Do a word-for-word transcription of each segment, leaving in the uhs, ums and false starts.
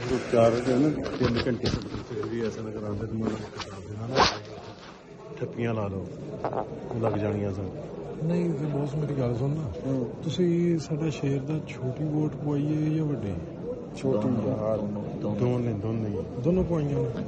चार ना तीन घंटे फिर भी ऐसा नगर आते तो मैं ठप्पियां ला लो लग जानियां सन। नहीं तो बॉस मेरी गल सुनना तुसी साडा शहर दा छोटी वोट पवाइए या वड्डी? छोटी यार दोनों दोनों दोनों पवाइयां ने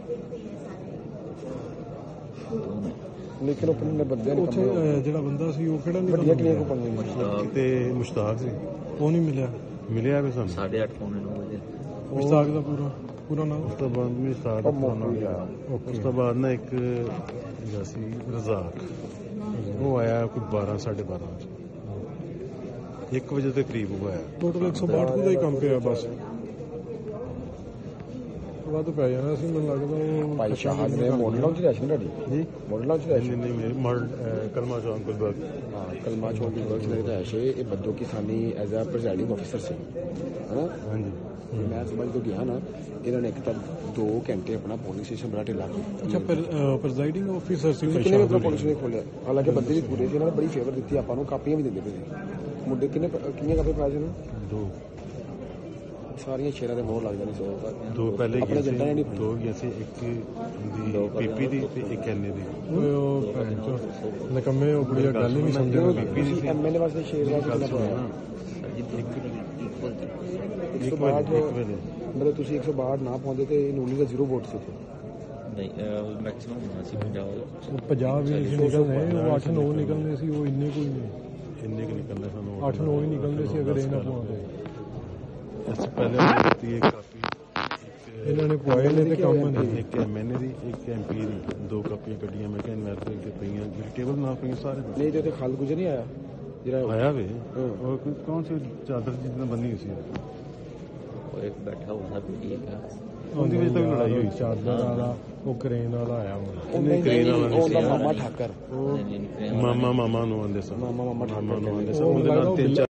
लेकिन अपने बंदे उत्थे जेड़ा बंदा सी वो केड़ा नहीं किते मुश्ताक सी वो नहीं मिलिया मिलिया भी सन साढ़े आठ पौने नौ बजे मुश्ताक दा पूरा पूरा नाम उस तो बाद मुश्ताक दा उस तो बाद ना एक जैसी रज़ाक वो आया कोई बारह साढ़े बारह एक बजे के करीब वो आया। टोटल एक सौ बाहठ का ही काम पे बस ਵੱਧ ਪੈ ਜਾਣਾ ਸੀ ਮੈਨੂੰ ਲੱਗਦਾ ਉਹ ਭਾਈ ਸ਼ਾਹਦ ਨੇ ਮੋਡਲਾਂ ਚ ਰੈਸ਼ਨ ਤੁਹਾਡੀ ਜੀ ਮੋਡਲਾਂ ਚ ਰੈਸ਼ਨ ਨਹੀਂ ਮੇਰੇ ਮੋਡਲ ਕਲਮਾ ਚੌਂਕ ਗੁਲਬਰਗ ਹਾਂ ਕਲਮਾ ਚੌਂਕ ਗੁਲਬਰਗ ਚ ਰਹਿਸ਼ ਹੈ ਇਹ ਬੱਦੋ ਕਿਸਾਨੀ ਐਜ਼ ਅ ਪ੍ਰੈਜ਼ਾਈਡਿੰਗ ਆਫਿਸਰ ਸੀ ਹੈ ਨਾ ਹਾਂਜੀ ਮੈਂ ਸਮਝ ਤੋਂ ਗਿਆ ਨਾ ਇਹਨਾਂ ਨੇ ਇੱਕ ਤਾਂ ਦੋ ਘੰਟੇ ਆਪਣਾ ਪੋਲਿੰਗ ਸਟੇਸ਼ਨ ਬੜਾ ਢਿੱਲਾ ਅੱਛਾ ਪ੍ਰੈਜ਼ਾਈਡਿੰਗ ਆਫਿਸਰ ਸੀ ਕਿੰਨੇ ਆਪਣਾ ਪੋਲਿੰਗ ਸਟੇਸ਼ਨ ਖੋਲਿਆ ਹਾਲਾਂਕਿ ਬੰਦੇ ਵੀ ਪੂਰੇ ਸੀ ਇਹਨਾਂ ਨੇ ਬੜੀ ਫੇਵਰ ਦਿੱਤੀ ਆਪਾਂ ਨੂੰ ਕਾਪੀਆਂ ਵੀ ਦਿੰਦੇ ਪਏ ਮੁੰਡੇ ਕਿੰਨੇ ਕਿੰਨੀਆਂ ਕਾਪੀਆਂ ਪਾਏ ਸੀ ਨਾ ਦੋ ਸਾਰੀਆਂ ਸ਼ੇਰਾਂ ਦੇ ਮੋਹਰ ਲੱਗ ਜਾਣੀ ਸੋ ਦੋ ਪਹਿਲੇ ਗਏ ਸੀ ਦੋ ਗਏ ਸੀ ਇੱਕ ਦੀ ਪੀਪੀ ਦੀ ਤੇ ਇੱਕ ਐਨਏ ਦੀ ਉਹ ਨਕਮੇ ਉਹ ਬੜੀ ਗੱਲ ਹੀ ਨਹੀਂ ਸਮਝਦੇ ਪੀਪੀ ਦੀ ਐਮਐਲਏ ਵਾਸਤੇ ਸ਼ੇਰ ਦਾ ਕਿੰਨਾ ਪਾਇਆ ਇੱਕ ਬਾਅਦ ਮਤਲਬ ਤੁਸੀਂ ਇੱਕ ਸੌ ਬਾਹਠ ਨਾ ਪਾਉਂਦੇ ਤੇ ਨੂਨੀ ਦਾ ਜ਼ੀਰੋ ਵੋਟ ਸੀ ਨਹੀਂ ਮੈਕਸਿਮਮ ਹੋਣਾ ਸੀ ਪੰਜਾਬ ਪੰਜਾਬ ਵੀ ਨਿਕਲਣੇ ਉਹ ਅੱਠ ਨੌ ਨਿਕਲਣੇ ਸੀ ਉਹ ਇੰਨੇ ਕੋਈ ਨਹੀਂ ਇੰਨੇ ਕੁ ਨਿਕਲਣੇ ਸਾਨੂੰ ਅੱਠ ਨੌ ਹੀ ਨਿਕਲਦੇ ਸੀ ਅਗਰ ਇਹ ਨਾ ਪਾਉਂਦੇ इससे पहले होती है काफी इन्होंने पवाए ने ते काम नहीं एक एमएनए दी एक एमपी दी दो कापियां कड्डियां मैं कहन मैं ते पईयां टेबल ना पईयां सारे नहीं ते खाल गुजर नहीं आया जरा आया वे और कौन सी चादर जितना बनी हुई सी और एक बैठा हुआ था ठीक है ਉਹਦੀ ਵਿੱਚ ਤਾਂ ਲੜਾਈ ਹੋਈ ਚਾਦਰ ਵਾਲਾ ਉਹ ਕਰੇਨ ਵਾਲਾ ਆਇਆ ਉਹਨੇ ਕਰੇਨ ਵਾਲਾ ਉਹਦਾ ਮਾਮਾ ਠਾਕਰ ਮਾਮਾ ਮਾਮਾ ਨੂੰ ਆਂਦੇ ਸਨ ਮਾਮਾ ਮਾਮਾ ਠਾਕਰ ਨੂੰ ਆਂਦੇ ਸਨ ਉਹਦੇ ਨਾਲ ਤਿੰਨ ਚਾਰ